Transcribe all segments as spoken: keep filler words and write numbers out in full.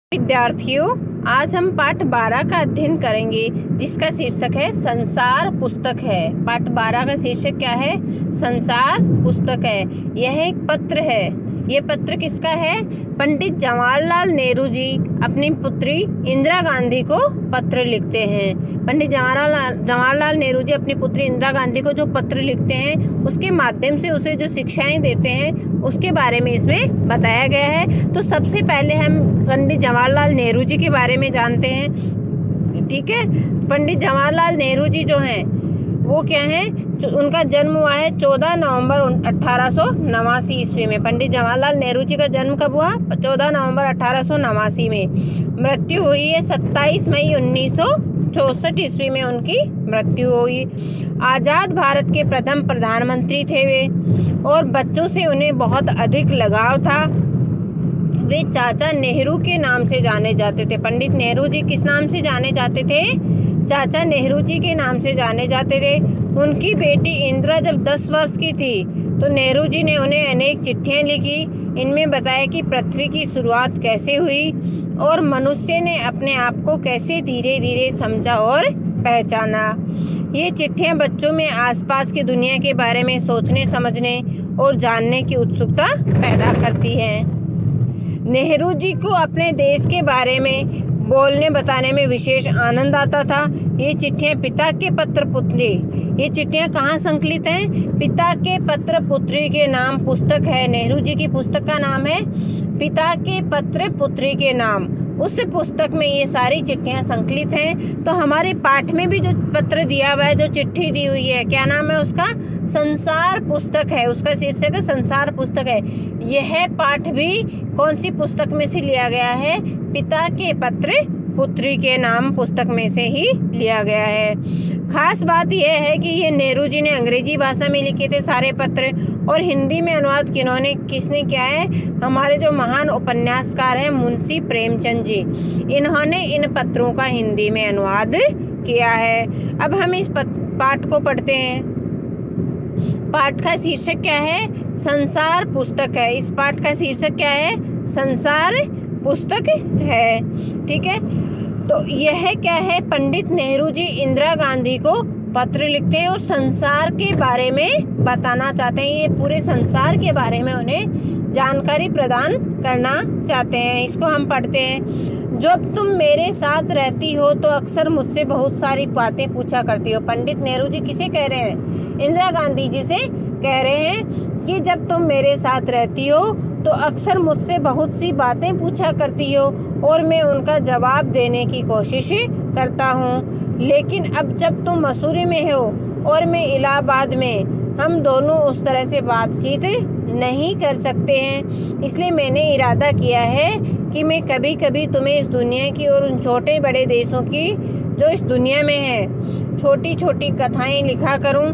विद्यार्थियों, आज हम पाठ बारह का अध्ययन करेंगे जिसका शीर्षक है संसार पुस्तक है। पाठ बारह का शीर्षक क्या है? संसार पुस्तक है। यह एक पत्र है। ये पत्र किसका है? पंडित जवाहरलाल नेहरू जी अपनी पुत्री इंदिरा गांधी को पत्र लिखते हैं। पंडित जवाहरलाल जवाहरलाल नेहरू जी अपनी पुत्री इंदिरा गांधी को जो पत्र लिखते हैं उसके माध्यम से उसे जो शिक्षाएं देते हैं उसके बारे में इसमें बताया गया है। तो सबसे पहले हम पंडित जवाहरलाल नेहरू जी के बारे में जानते हैं। ठीक है, पंडित जवाहरलाल नेहरू जी जो हैं वो क्या है? उनका जन्म हुआ है चौदह नवंबर अठारह सौ नवासी ईस्वी में। पंडित जवाहरलाल नेहरू जी का जन्म कब हुआ? चौदह नवंबर अठारह सौ नवासी में। मृत्यु हुई है सत्ताईस मई उन्नीस सौ चौसठ ईस्वी में उनकी मृत्यु हुई। आजाद भारत के प्रथम प्रधानमंत्री थे वे, और बच्चों से उन्हें बहुत अधिक लगाव था। वे चाचा नेहरू के नाम से जाने जाते थे। पंडित नेहरू जी किस नाम से जाने जाते थे? चाचा नेहरू जी के नाम से जाने जाते थे। उनकी बेटी इंदिरा जब दस वर्ष की थी तो नेहरू जी ने उन्हें अनेक चिट्ठियां लिखी। इनमें बताया कि पृथ्वी की शुरुआत कैसे हुई और मनुष्य ने अपने आप को कैसे धीरे धीरे समझा और पहचाना। ये चिट्ठियां बच्चों में आसपास की दुनिया के बारे में सोचने, समझने और जानने की उत्सुकता पैदा करती हैं। नेहरू जी को अपने देश के बारे में बोलने बताने में विशेष आनंद आता था। ये चिट्ठियां पिता के पत्र पुत्री, ये चिट्ठियां कहाँ संकलित हैं? पिता के पत्र पुत्री के नाम पुस्तक है। नेहरू जी की पुस्तक का नाम है पिता के पत्र पुत्री के नाम। उस पुस्तक में ये सारी चिट्ठियां संकलित हैं। तो हमारे पाठ में भी जो पत्र दिया हुआ है, जो चिट्ठी दी हुई है, क्या नाम है उसका? संसार पुस्तक है। उसका शीर्षक है संसार पुस्तक है। यह पाठ भी कौन सी पुस्तक में से लिया गया है? पिता के पत्र पुत्री के नाम पुस्तक में से ही लिया गया है। खास बात यह है कि ये नेहरू जी ने अंग्रेजी भाषा में लिखे थे सारे पत्र, और हिंदी में अनुवाद किन्होंने किसने किया है? हमारे जो महान उपन्यासकार हैं मुंशी प्रेमचंद जी, इन्होंने इन पत्रों का हिंदी में अनुवाद किया है। अब हम इस पाठ को पढ़ते हैं। पाठ का शीर्षक क्या है? संसार पुस्तक है। इस पाठ का शीर्षक क्या है? संसार पुस्तक है। ठीक है, तो यह क्या है? पंडित नेहरू जी इंदिरा गांधी को पत्र लिखते हैं और संसार के बारे में बताना चाहते हैं। ये पूरे संसार के बारे में उन्हें जानकारी प्रदान करना चाहते हैं। इसको हम पढ़ते हैं। जब तुम मेरे साथ रहती हो तो अक्सर मुझसे बहुत सारी बातें पूछा करती हो। पंडित नेहरू जी किसे कह रहे हैं? इंदिरा गांधी जी से कह रहे हैं कि जब तुम मेरे साथ रहती हो तो अक्सर मुझसे बहुत सी बातें पूछा करती हो और मैं उनका जवाब देने की कोशिश करता हूँ। लेकिन अब जब तुम मसूरी में हो और मैं इलाहाबाद में, हम दोनों उस तरह से बातचीत नहीं कर सकते हैं। इसलिए मैंने इरादा किया है कि मैं कभी कभी तुम्हें इस दुनिया की और उन छोटे बड़े देशों की जो इस दुनिया में है छोटी छोटी कथाएं लिखा करूं।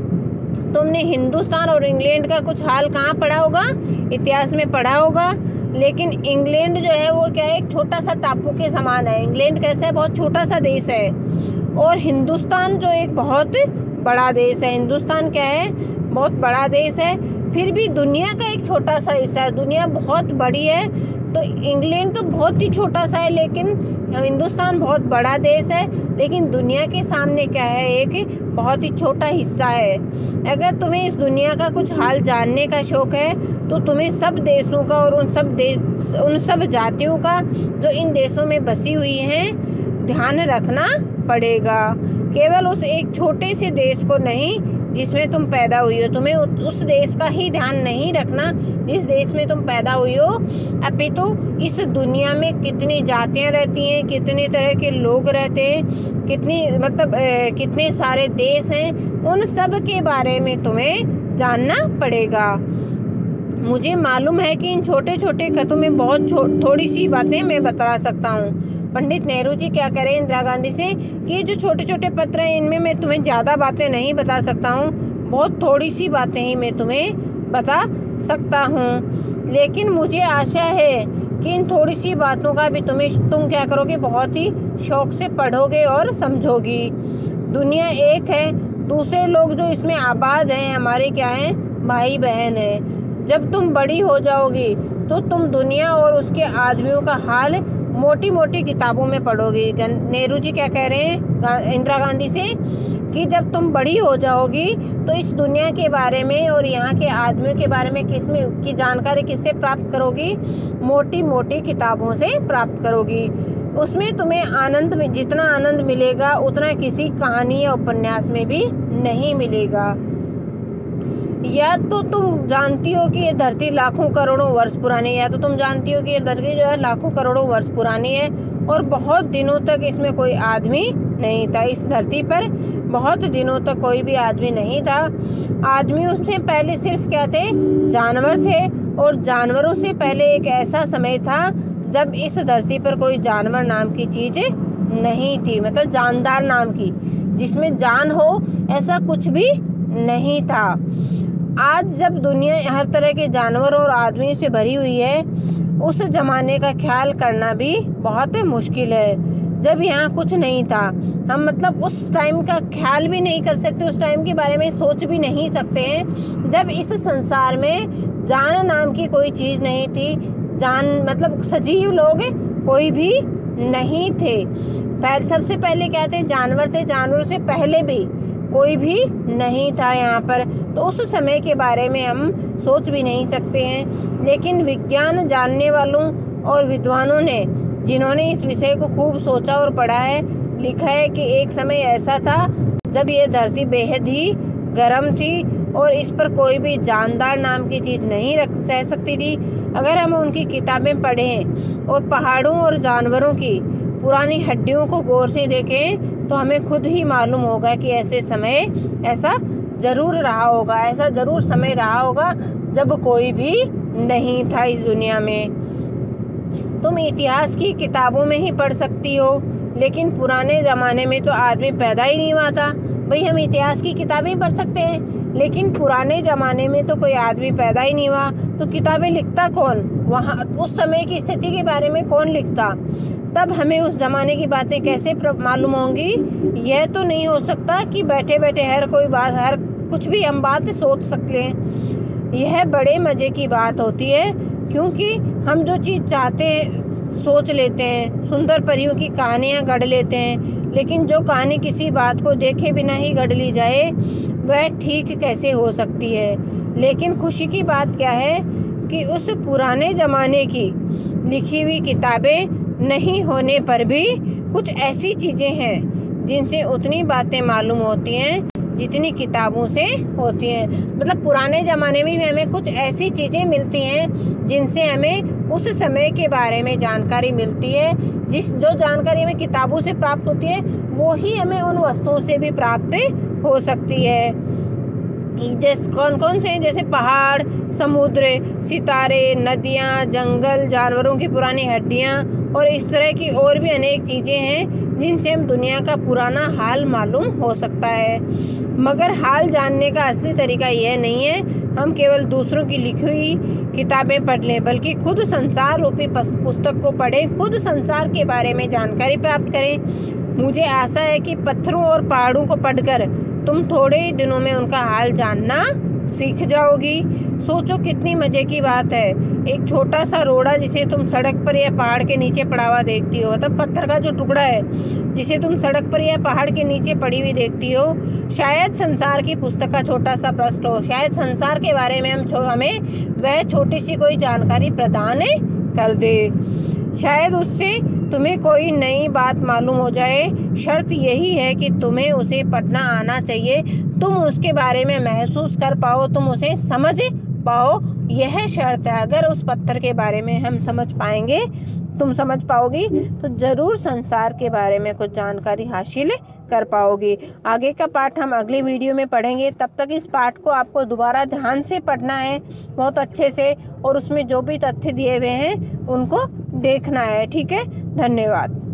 तुमने हिंदुस्तान और इंग्लैंड का कुछ हाल कहाँ पढ़ा होगा? इतिहास में पढ़ा होगा। लेकिन इंग्लैंड जो है वो क्या है? एक छोटा सा टापू के समान है। इंग्लैंड कैसा है? बहुत छोटा सा देश है। और हिंदुस्तान जो एक बहुत बड़ा देश है। हिंदुस्तान क्या है? बहुत बड़ा देश है। फिर भी दुनिया का एक छोटा सा हिस्सा है। दुनिया बहुत बड़ी है। तो इंग्लैंड तो बहुत ही छोटा सा है, लेकिन हिंदुस्तान बहुत बड़ा देश है। लेकिन दुनिया के सामने क्या है? एक बहुत ही छोटा हिस्सा है। अगर तुम्हें इस दुनिया का कुछ हाल जानने का शौक है तो तुम्हें सब देशों का और उन सब देश उन सब जातियों का जो इन देशों में बसी हुई हैं ध्यान रखना पड़ेगा। केवल उस एक छोटे से देश को नहीं जिसमें तुम पैदा हुई हो। तुम्हें उस देश का ही ध्यान नहीं रखना जिस देश में तुम पैदा हुई हो, अपितु इस दुनिया में कितनी जातियां रहती हैं, कितने तरह के लोग रहते हैं, कितनी मतलब ए, कितने सारे देश हैं, उन सब के बारे में तुम्हें जानना पड़ेगा। मुझे मालूम है कि इन छोटे छोटे कथों में बहुत थोड़ी सी बातें मैं बता सकता हूँ। पंडित नेहरू जी क्या करें इंदिरा गांधी से कि ये जो छोटे छोटे पत्र हैं इनमें मैं तुम्हें ज़्यादा बातें नहीं बता सकता हूँ, बहुत थोड़ी सी बातें ही मैं तुम्हें बता सकता हूँ। लेकिन मुझे आशा है कि इन थोड़ी सी बातों का भी तुम्हें तुम क्या करोगे? बहुत ही शौक से पढ़ोगे और समझोगी। दुनिया एक है, दूसरे लोग जो इसमें आबाद हैं हमारे क्या हैं? भाई बहन हैं। जब तुम बड़ी हो जाओगी तो तुम दुनिया और उसके आदमियों का हाल मोटी मोटी किताबों में पढ़ोगी। नेहरू जी क्या कह रहे हैं इंदिरा गांधी से कि जब तुम बड़ी हो जाओगी तो इस दुनिया के बारे में और यहाँ के आदमियों के बारे में किस में की जानकारी किससे प्राप्त करोगी? मोटी मोटी किताबों से प्राप्त करोगी। उसमें तुम्हें आनंद में जितना आनंद मिलेगा उतना किसी कहानी या उपन्यास में भी नहीं मिलेगा। या तो तुम जानती हो कि ये धरती लाखों करोड़ों वर्ष पुरानी है, या तो तुम जानती हो कि ये धरती जो है लाखों करोड़ों वर्ष पुरानी है और बहुत दिनों तक इसमें कोई आदमी नहीं था। इस धरती पर बहुत दिनों तक कोई भी आदमी नहीं था। आदमी उससे पहले सिर्फ क्या थे? जानवर थे। और जानवरों से पहले एक ऐसा समय था जब इस धरती पर कोई जानवर नाम की चीज नहीं थी, मतलब जानदार नाम की, जिसमें जान हो ऐसा कुछ भी नहीं था। आज जब दुनिया हर तरह के जानवर और आदमी से भरी हुई है, उस जमाने का ख्याल करना भी बहुत मुश्किल है जब यहाँ कुछ नहीं था। हम मतलब उस टाइम का ख्याल भी नहीं कर सकते, उस टाइम के बारे में सोच भी नहीं सकते हैं जब इस संसार में जान नाम की कोई चीज नहीं थी। जान मतलब सजीव लोग कोई भी नहीं थे। पहले सबसे पहले क्या थे? जानवर थे। जानवरों से पहले भी कोई भी नहीं था यहाँ पर, तो उस समय के बारे में हम सोच भी नहीं सकते हैं। लेकिन विज्ञान जानने वालों और विद्वानों ने, जिन्होंने इस विषय को खूब सोचा और पढ़ा है, लिखा है कि एक समय ऐसा था जब ये धरती बेहद ही गर्म थी और इस पर कोई भी जानदार नाम की चीज़ नहीं रख रह सकती थी। अगर हम उनकी किताबें पढ़ें और पहाड़ों और जानवरों की पुरानी हड्डियों को गौर से देखें तो हमें खुद ही मालूम होगा कि ऐसे समय ऐसा जरूर रहा होगा, ऐसा जरूर समय रहा होगा जब कोई भी नहीं था इस दुनिया में। तुम इतिहास की किताबों में ही पढ़ सकती हो, लेकिन पुराने ज़माने में तो आदमी पैदा ही नहीं हुआ था। भाई हम इतिहास की किताबें पढ़ सकते हैं, लेकिन पुराने ज़माने में तो कोई आदमी पैदा ही नहीं हुआ, तो किताबें लिखता कौन? वहाँ उस समय की स्थिति के बारे में कौन लिखता? तब हमें उस ज़माने की बातें कैसे मालूम होंगी? यह तो नहीं हो सकता कि बैठे बैठे हर कोई बात, हर कुछ भी हम बात सोच सकते हैं। यह बड़े मज़े की बात होती है, क्योंकि हम जो चीज़ चाहते हैं सोच लेते हैं। सुंदर परियों की कहानियाँ गढ़ लेते हैं, लेकिन जो कहानी किसी बात को देखे बिना ही गढ़ ली जाए वह ठीक कैसे हो सकती है? लेकिन खुशी की बात क्या है कि उस पुराने ज़माने की लिखी हुई किताबें नहीं होने पर भी कुछ ऐसी चीज़ें हैं जिनसे उतनी बातें मालूम होती हैं जितनी किताबों से होती हैं। मतलब पुराने ज़माने में भी हमें कुछ ऐसी चीज़ें मिलती हैं जिनसे हमें उस समय के बारे में जानकारी मिलती है। जिस जो जानकारी हमें किताबों से प्राप्त होती है वो ही हमें उन वस्तुओं से भी प्राप्त हो सकती है। जैसे कौन कौन से? जैसे पहाड़, समुद्र, सितारे, नदियाँ, जंगल, जानवरों की पुरानी हड्डियाँ और इस तरह की और भी अनेक चीज़ें हैं जिनसे हम दुनिया का पुराना हाल मालूम हो सकता है। मगर हाल जानने का असली तरीका यह नहीं है हम केवल दूसरों की लिखी हुई किताबें पढ़ लें, बल्कि खुद संसार रूपी पुस्तक को पढ़ें, खुद संसार के बारे में जानकारी प्राप्त करें। मुझे आशा है कि पत्थरों और पहाड़ों को पढ़कर तुम थोड़े ही दिनों में उनका हाल जानना सीख जाओगी। सोचो कितनी मजे की बात है, एक छोटा सा रोड़ा जिसे तुम सड़क पर या पहाड़ के नीचे पड़ा हुआ देखती हो, मतलब पत्थर का जो टुकड़ा है जिसे तुम सड़क पर या पहाड़ के नीचे पड़ी हुई देखती हो, शायद संसार की पुस्तक का छोटा सा पृष्ठ हो। शायद संसार के बारे में हम हमें वह छोटी सी कोई जानकारी प्रदान कर दे। शायद उससे तुम्हें कोई नई बात मालूम हो जाए। शर्त यही है कि तुम्हें उसे पढ़ना आना चाहिए, तुम उसके बारे में महसूस कर पाओ, तुम उसे समझ पाओ, यह शर्त है। अगर उस पत्थर के बारे में हम समझ पाएंगे, तुम समझ पाओगी, तो जरूर संसार के बारे में कुछ जानकारी हासिल कर पाओगी। आगे का पाठ हम अगली वीडियो में पढ़ेंगे। तब तक इस पाठ को आपको दोबारा ध्यान से पढ़ना है, बहुत अच्छे से, और उसमें जो भी तथ्य दिए हुए हैं उनको देखना है। ठीक है, धन्यवाद।